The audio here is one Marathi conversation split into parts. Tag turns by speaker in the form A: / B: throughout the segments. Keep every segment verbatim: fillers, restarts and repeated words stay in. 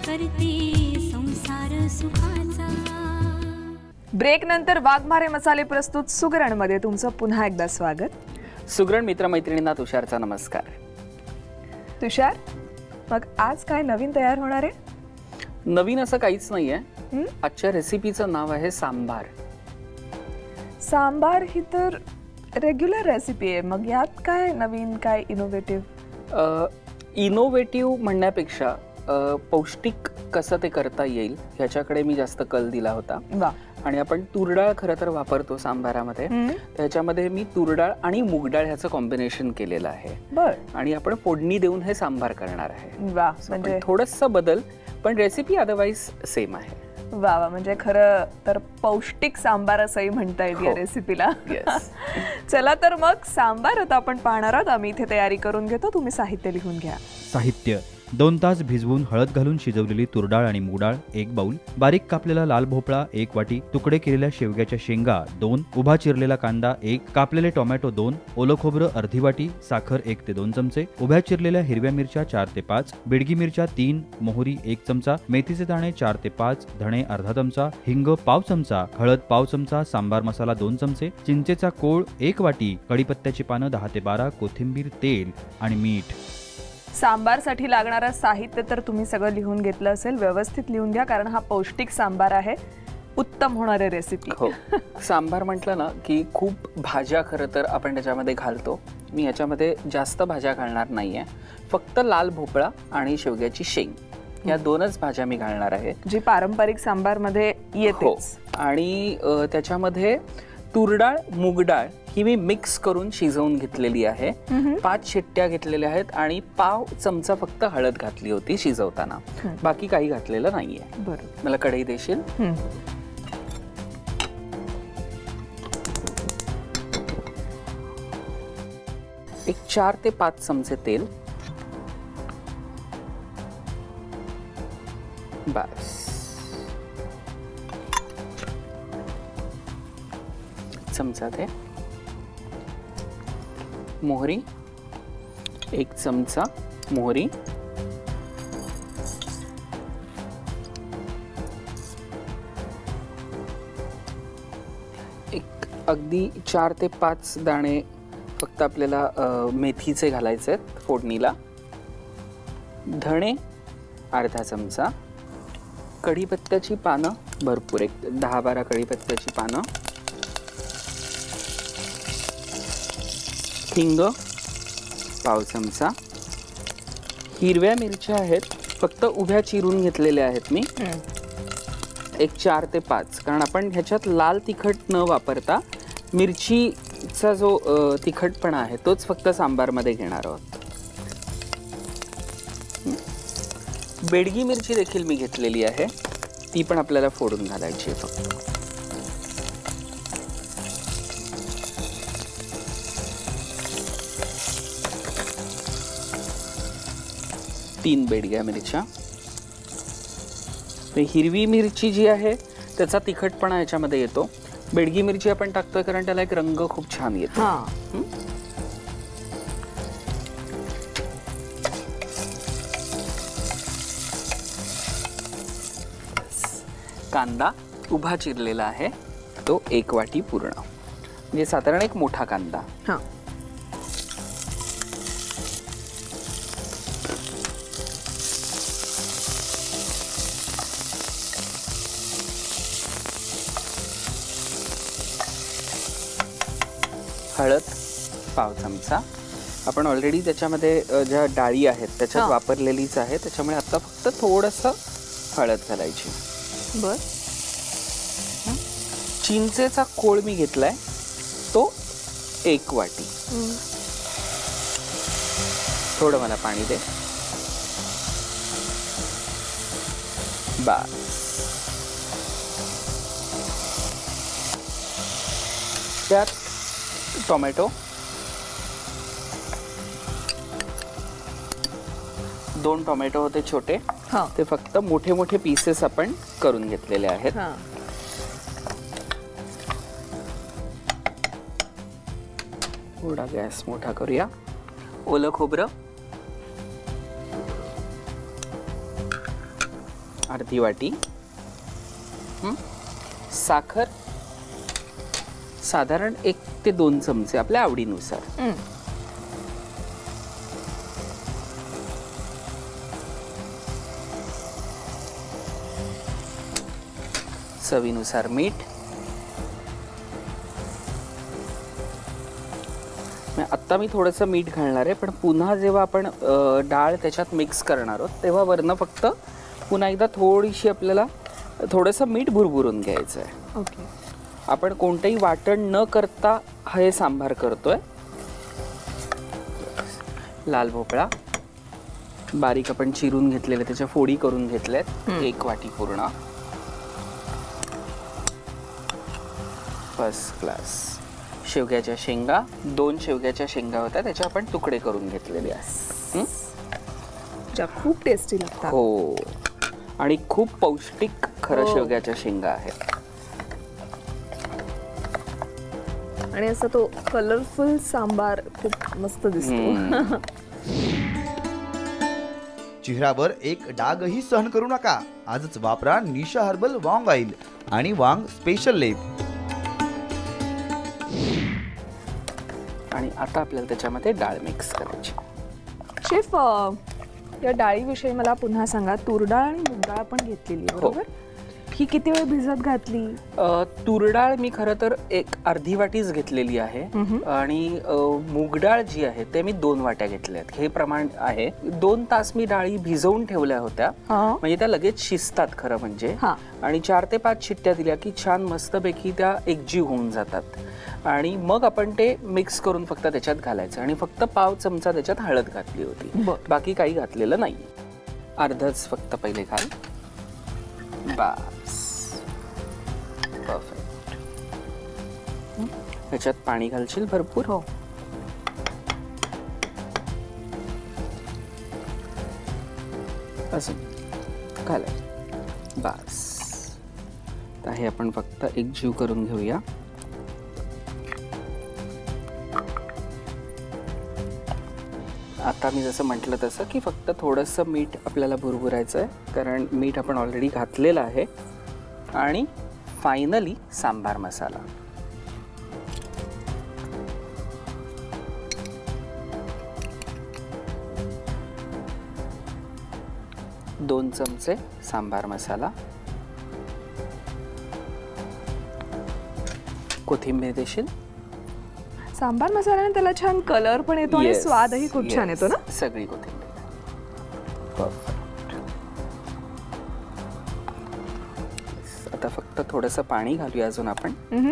A: करते संसार सुखाचा।
B: ब्रेक नंतर वाघमारे मसाले प्रस्तुत सुगरण मध्ये तुमचं पुन्हा एकदा स्वागत।
C: सुगरण मित्रमैत्रिणींना तुषारचा नमस्कार।
B: तुषार, मग आज काय नवीन तयार होणार आहे?
C: नवीन असं काहीच नाहीये। आजच्या रेसिपीचं नाव आहे सांबार।
B: सांबार ही तर रेग्युलर रेसिपी आहे, मग यात काय नवीन, काय इनोव्हेटिव्ह?
C: इनोव्हेटिव्ह म्हणण्यापेक्षा पौष्टिक कसं ते करता येईल ह्याच्याकडे मी जास्त कल दिला होता।
B: वा।
C: आणि आपण तूर डाळ खरं तर वापरतो सांबारामध्ये, त्याच्यामध्ये मी तूर डाळ आणि मूग डाळ ह्याचं कॉम्बिनेशन केलेलं आहे।
B: बर।
C: आणि आपण फोडणी देऊन हे सांबार करणार आहे।
B: वा, म्हणजे
C: थोडंसं बदल, पण रेसिपी अदरवाइज सेम आहे।
B: वा वा, म्हणजे खरं तर पौष्टिक सांबार असंही म्हणता येईल या रेसिपीला। चला तर मग सांबार आता आपण पाहणार आहोत। आम्ही इथे तयारी करून घेतो, तुम्ही साहित्य लिहून घ्या।
D: साहित्य: दोन तास भिजवून हळद घालून शिजवलेली तुरडाळ आणि मूगडाळ एक बाउल, बारीक कापलेला लाल भोपळा एक वाटी, तुकडे केलेल्या शेवग्याच्या शेंगा दोन, उभा चिरलेला कांदा एक, कापलेले टोमॅटो दोन, ओलं खोबरं अर्धी वाटी, साखर एक ते दोन चमचे, उभ्या चिरलेल्या हिरव्या मिरच्या चार ते पाच, बेडगी मिरच्या तीन, मोहरी एक चमचा, मेथीचे दाणे चार ते पाच, धणे अर्धा चमचा, हिंग पाव चमचा, हळद पाव चमचा, सांबार मसाला दोन चमचे, चिंचेचा कोळ एक वाटी, कढीपत्त्याची पानं दहा ते बारा, कोथिंबीर, तेल आणि मीठ।
B: सांबार साठी लागणारं साहित्य तर तुम्ही सगळं लिहून घेतलं असेल, व्यवस्थित लिहून घ्या कारण हा पौष्टिक सांबार आहे, उत्तम होणारी रेसिपी।
C: हो, सांबार म्हटलं ना की खूप भाज्या खरं तर आपण त्याच्यामध्ये घालतो। मी याच्यामध्ये जास्त भाज्या घालणार नाहीये, फक्त लाल भोपळा आणि शेवग्याची शेंग या दोनच भाज्या मी घालणार आहे,
B: जी पारंपरिक सांबार मध्ये येते।
C: आणि त्याच्यामध्ये तुरडाळ मूगडाळ ही मी मिक्स करून शिजवून घेतलेली आहे। पाच शिट्ट्या घेतलेल्या आहेत आणि पाव चमचा फक्त हळद घातली होती शिजवताना, बाकी काही घातलेलं नाहीये।
B: बरोबर।
C: मला कढई देशील? एक चार ते पाच चमचे तेल, बस। चमचा ते मोहरी, एक चमचा मोहरी, एक अगदी चार ते पाच दाणे फक्त आपल्याला मेथीचे घालायचे आहेत फोडणीला, धणे अर्धा चमचा, कढीपत्त्याची पानं भरपूर, एक दहा बारा कढीपत्त्याची पानं, हिंग पाव चमचा, हिरव्या मिरच्या आहेत फक्त उभ्या चिरून घेतलेल्या आहेत मी, एक चार ते पाच, कारण आपण ह्याच्यात लाल तिखट न वापरता मिरचीचा जो तिखटपणा आहे तोच फक्त सांबारमध्ये घेणार आहोत। बेडगी मिरची देखील मी घेतलेली आहे, ती पण आपल्याला फोडून घालायची आहे फक्त। तीन बेडग्या मिरच्या। हिरवी मिरची जी आहे त्याचा तिखटपणा याच्यामध्ये येतो, बेडगी मिरची आपण टाकतोय कारण त्याला एक रंग खूप छान येतो। कांदा उभा चिरलेला आहे तो एक वाटी पूर्ण, म्हणजे साधारण एक मोठा कांदा। हळद पाव चमचा, आपण ऑलरेडी त्याच्यामध्ये ज्या डाळी आहेत त्याच्यात वापरलेलीच आहे, त्याच्यामुळे आता फक्त थोडंसं हळद घालायची।
B: बर।
C: चिंचेचा कोळ मी घेतलाय तो एक वाटी, थोडं मला पाणी दे, बस। त्यात टोमॅटो दोन टोमॅटो होते छोटे, ते फक्त मोठे मोठे पीसेस आपण करून घेतलेले आहेत। थोडा गॅस मोठा करूया। ओलं खोबरं, अर्धी वाटी. हं? साखर साधारण एक ते दोन चमचे आपल्या आवडीनुसार. चवीनुसार मीठ. आता मी थोडंसं मीठ घालणार आहे, पण पुन्हा जेव्हा आपण डाळ त्याच्यात मिक्स करणार आहोत तेव्हा वरनं फक्त पुन्हा एकदा थोडीशी आपल्याला थोडंसं मीठ भुरभुरून घ्यायचं आहे.
B: ओके.
C: आपण कोणतंही वाटण न करता हे सांबार करतोय. लाल भोपळा बारीक आपण चिरून घेतलेले, त्याच्या फोडी करून घेतल्यात एक वाटी पूर्ण. First class. शेवग्याच्या शेंगा, दोन शेवग्याच्या शेंगा होत्या, त्याचे आपण तुकडे करून घेतलेले आहेत.
B: ज्या खूप टेस्टी लागतात.
C: हो, आणि खूप पौष्टिक खरं शेवग्याच्या शेंगा आहेत.
B: आणि असा तो कलरफुल सांबार खूप मस्त दिसतो.
E: चेहऱ्यावर एक डागही सहन करू नका. आजच वापरा निशा हर्बल वांग ऑइल आणि वांग स्पेशल लेप.
C: आणि आता आपल्याला त्याच्यामध्ये डाळ मिक्स करायची.
B: शेफ, या डाळीविषयी मला पुन्हा सांगा. तूर डाळ आणि मूग डाळ पण घेतलेली बरोबर? ही किती वेळ भिजत घातली?
C: तूर डाळ मी खरं तर एक अर्धी वाटीच घेतलेली आहे आणि मूग डाळ जी आहे ते मी दोन वाट्या घेतल्यात. हे प्रमाण आहे. दोन तास मी डाळी भिजवून ठेवल्या होत्या, म्हणजे त्या लगेच शिजतात खरं म्हणजे. आणि चार ते पाच शिट्ट्या दिल्या की छान मस्तपैकी त्या एकजीव होऊन जातात. आणि मग आपण ते मिक्स करून फक्त त्याच्यात घालायचं. आणि फक्त पाव चमचा त्याच्यात हळद घातली होती, बाकी काही घातलेलं नाही. अर्धच फक्त पहिले घाल. बस, परफेक्ट. ह्याच्यात पाणी घालशील भरपूर?
B: हो.
C: असं घालाय. बस, तर हे आपण फक्त एकजीव करून घेऊया. आता मी जसं म्हटलं तसं की फक्त थोडंसं मीठ आपल्याला भुरभुरायचं आहे, कारण मीठ आपण ऑलरेडी घातलेलं आहे. आणि फायनली सांबार मसाला. दोन चमचे सांबार मसाला. कोथिंबीर देशील?
B: सांबार मसाल्याने त्याला छान कलर पण येतो आणि स्वादही खूप छान येतो ना.
C: सगळी कोथिंबीर. परफेक्ट. आता फक्त थोडंसं पाणी घालूया अजून आपण.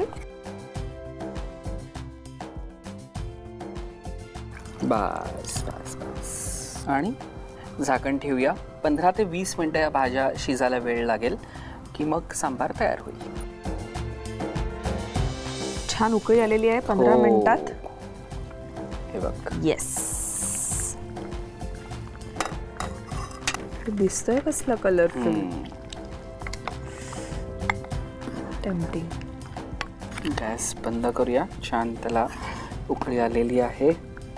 C: बस बस बस. आणि झाकण ठेवूया. पंधरा ते वीस मिनिटं या भाज्या शिजायला वेळ लागेल की मग सांबार तयार होईल.
B: छान उकळी आलेली आहे पंधरा मिनिटात.
C: हे बघ.
B: येस, दिसतोय कसला कलरफुल. टेम्पटिंग.
C: गॅस बंद करूया. छान त्याला उकळी आलेली आहे.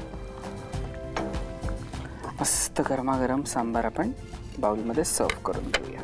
C: मस्त गरमागरम सांबार आपण बाउलमध्ये सर्व करून घेऊया.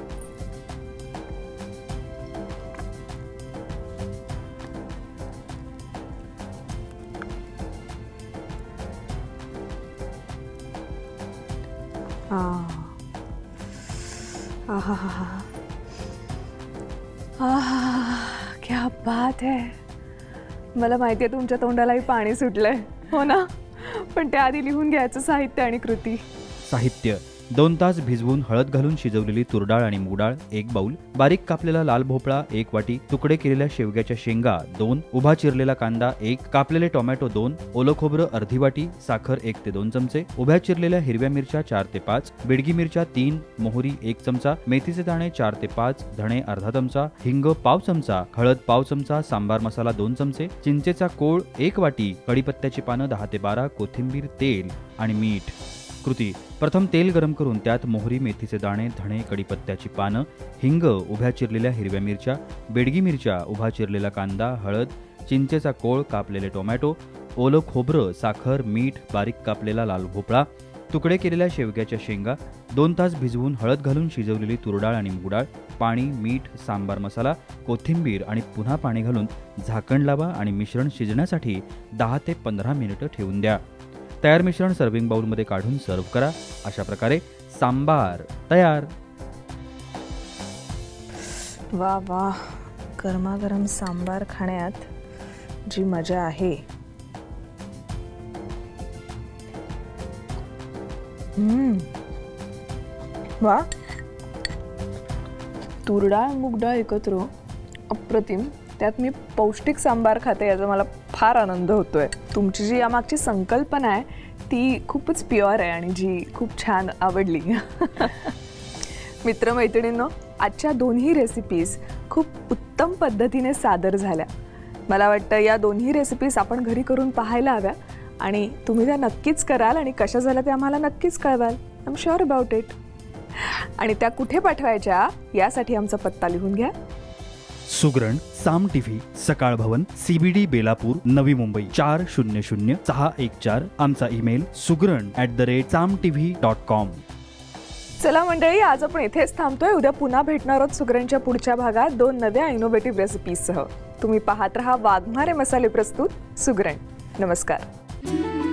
B: क्या बात है. मला माहिती आहे तुमच्या तोंडालाही पाणी सुटलंय, हो ना? पण त्याआधी लिहून घ्यायचं साहित्य आणि कृती.
D: साहित्य: दोन तास भिजवून हळद घालून शिजवलेली तुरडाळ आणि मूगडाळ एक बाउल, बारीक कापलेला लाल भोपळा एक वाटी, तुकडे केलेल्या शेवग्याच्या शेंगा दोन, उभा चिरलेला कांदा एक, कापलेले टोमॅटो दोन, ओलं खोबरं अर्धी वाटी, साखर एक ते दोन चमचे, उभ्या चिरलेल्या हिरव्या मिरच्या चार ते पाच, बेडगी मिरच्या तीन, मोहरी एक चमचा, मेथीचे दाणे चार ते पाच, धणे अर्धा चमचा, हिंग पाव चमचा, हळद पाव चमचा, सांबार मसाला दोन चमचे, चिंचेचा कोळ एक वाटी, कढीपत्त्याची पानं दहा ते बारा, कोथिंबीर, तेल आणि मीठ. कृती: प्रथम तेल गरम करून त्यात मोहरी, मेथीचे दाणे, धणे, कढीपत्त्याची पानं, हिंग, उभ्या चिरलेल्या हिरव्या मिरच्या, बेडगी मिरच्या, उभा चिरलेला कांदा, हळद, चिंचेचा कोळ, कापलेले टोमॅटो, ओलं खोबरं, साखर, मीठ, बारीक कापलेला लाल भोपळा, तुकडे केलेल्या शेवग्याच्या शेंगा, दोन तास भिजवून हळद घालून शिजवलेली तुरडाळ आणि मूगडाळ, पाणी, मीठ, सांबार मसाला, कोथिंबीर आणि पुन्हा पाणी घालून झाकण लावा आणि मिश्रण शिजण्यासाठी दहा ते पंधरा मिनिटं ठेवून द्या. तयार मिश्रण सर्व्हिंग बाउलमध्ये काढून सर्व्ह करा. अशा प्रकारे सांबार तयार.
B: वा वा, गरमागरम सांबार खाण्यात जी मजा आहे. हम्म, वा, तुरडाळ मूगडाळ एकत्र अप्रतिम. त्यात मी पौष्टिक सांबार खाते याचा मला फार आनंद होतोय. तुमची जी यामागची संकल्पना आहे ती खूपच प्युअर आहे आणि जी खूप छान आवडली. मित्रमैत्रिणींनो, आजच्या दोन्ही रेसिपीज खूप उत्तम पद्धतीने सादर झाल्या. मला वाटतं या दोन्ही रेसिपीज आपण घरी करून पाहायला हव्या आणि तुम्ही त्या नक्कीच कराल आणि कशा झाल्या ते आम्हाला नक्कीच कळवाल. I am sure about it. आणि त्या कुठे पाठवायच्या यासाठी आमचा पत्ता लिहून घ्या.
D: सुगरण, साम टीव्ही, सकाळ भवन, सीबीडी बेलापूर, नवी मुंबई चार शून्य शून्य सहा एक चार. आमचा email Sugaran at the rate Saam TV dot com.
B: चला मंडळी, आज आपण इथेच थांबतोय. उद्या पुन्हा भेटणार आहोत सुगरणच्या पुढच्या भागात दोन नव्या इनोव्हेटिव्ह रेसिपीजसह. तुम्ही पाहत रहा वाघमारे मसाले प्रस्तुत सुगरण. नमस्कार.